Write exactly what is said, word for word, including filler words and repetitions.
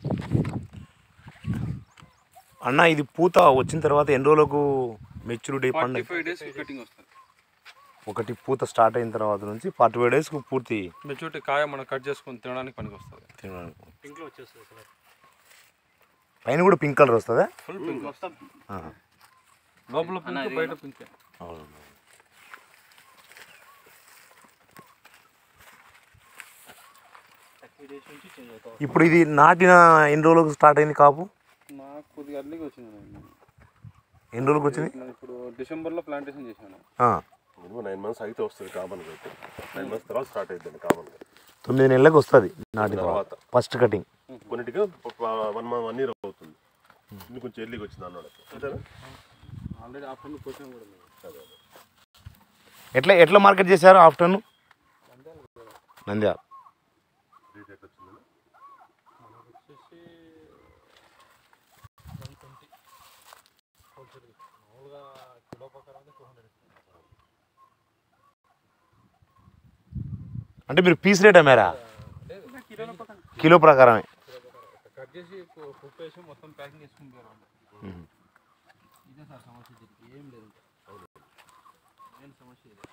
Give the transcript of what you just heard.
అన్న ఇది పూత వచ్చిన తర్వాత ఎన్ని రోజులకు మెచ్యూరిటీ పండుగ? ఫైవ్ డేస్ కటింగ్ వస్తుంది. ఒకటి పూత స్టార్ట్ అయిన తర్వాత నుంచి ఫార్టీ ఫైవ్ డేస్కి పూర్తి మెచ్యూరిటీ కాయ మనం కట్ చేసుకొని తినడానికి పనికి వస్తుంది. తినడానికి పింక్లో వచ్చేస్తుంది. పైన కూడా పింక్ కలర్ వస్తుందా? ఫుల్ పింక్ వస్తుంది. లోపల పింక్, బయట పింక్. అవును. ఇప్పుడు ఇది నాటిన ఎన్ని రోజులకు స్టార్ట్ అయింది కాపు? నాకు కొద్దిగా అర్లీగా వచ్చింది. ఎన్ని రోజులకు వచ్చింది? ఇప్పుడు డిసెంబర్లో ప్లాంటేషన్ చేశాను. నైన్ మంత్స్ అయితే వస్తుంది కామన్ గా. నైన్ మంత్స్ తర్వాత స్టార్ట్ అవుతుంది కామన్ గా. తొమ్మిది నెలలకు వస్తుంది నాటిన తర్వాత ఫస్ట్ కటింగ్. కొన్నిటిగా వన్ మంత్ వన్ ఇయర్ అవుతుంది. ఇది కొంచెం ఎర్లీగా వచ్చింది అన్నాడు. ఆల్రెడీ ఆఫ్టర్నూన్ పోసాం కూడా. ఎట్లా ఎట్లా మార్కెట్ చేశారు ఆఫ్టర్నూన్? నంద్యాల. అంటే మీరు పీస్ రేట్ అమ్మారా? కిలో ప్రకారమే కట్ చేసి కుప్పేసి మొత్తం ప్యాకింగ్ చేసుకుంటారు. ఇదే సార్ సమస్య, ఏం లేదు. ఏం సమస్య లేదు.